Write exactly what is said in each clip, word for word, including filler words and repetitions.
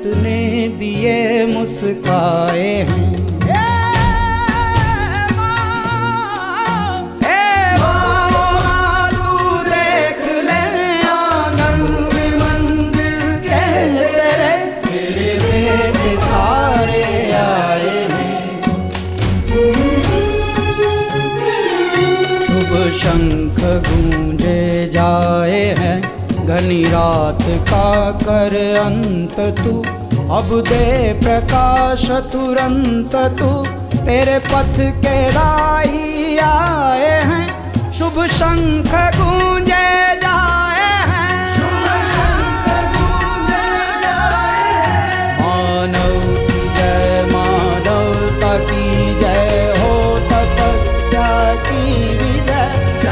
जितने दिए मुस्काए हैं। शंख गूंजे जाए हैं घनी रात का कर अंत तू, अब दे प्रकाश तुरंत तू, तेरे पथ के राही आए हैं। शुभ शंख गूंजे जाए हैं, शुभ शंख गूंजे जाए हैं। मानव की जय, मानवता की जय, हो तपस्या की विजय।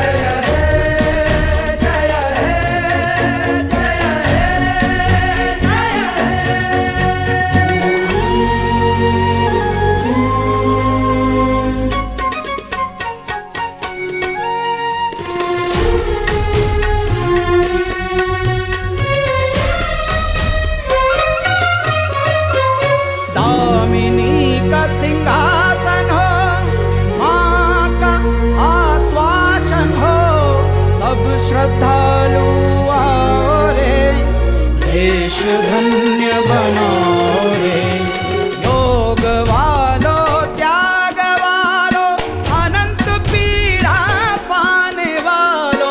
सिंहासन हो, माँ का आश्वासन हो, सब श्रद्धालु आओ रे, देश धन्य बनाओ रे। योग वालो, त्याग वालो, अनंत पीड़ा पाने वालों,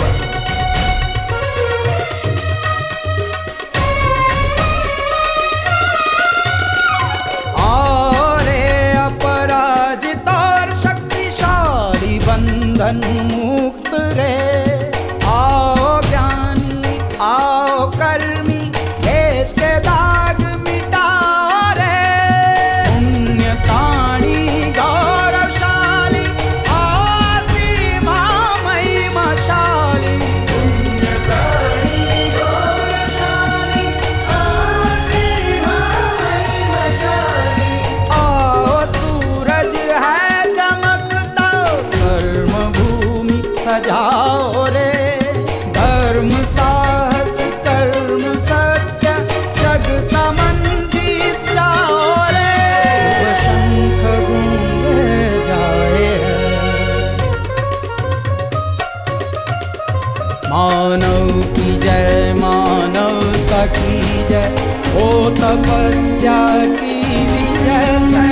मुक्त रे। आओ ज्ञानी, आओ कर्मी, देश के दाग मिटाओ रे। पुण्यकाणी गौरवशाली, आओ सीमा महिमाशाली। पुण्यकाणी गौरवशाली, आओ सीमा महिमाशाली। आओ सूरज है सजाओ रे, धर्म साहस कर्म सत्य, जग का मन जीत जाओ रे। शंख गूंजे जाए हैं, मानव की जय, मानवता की जय, हो तपस्या की विजय।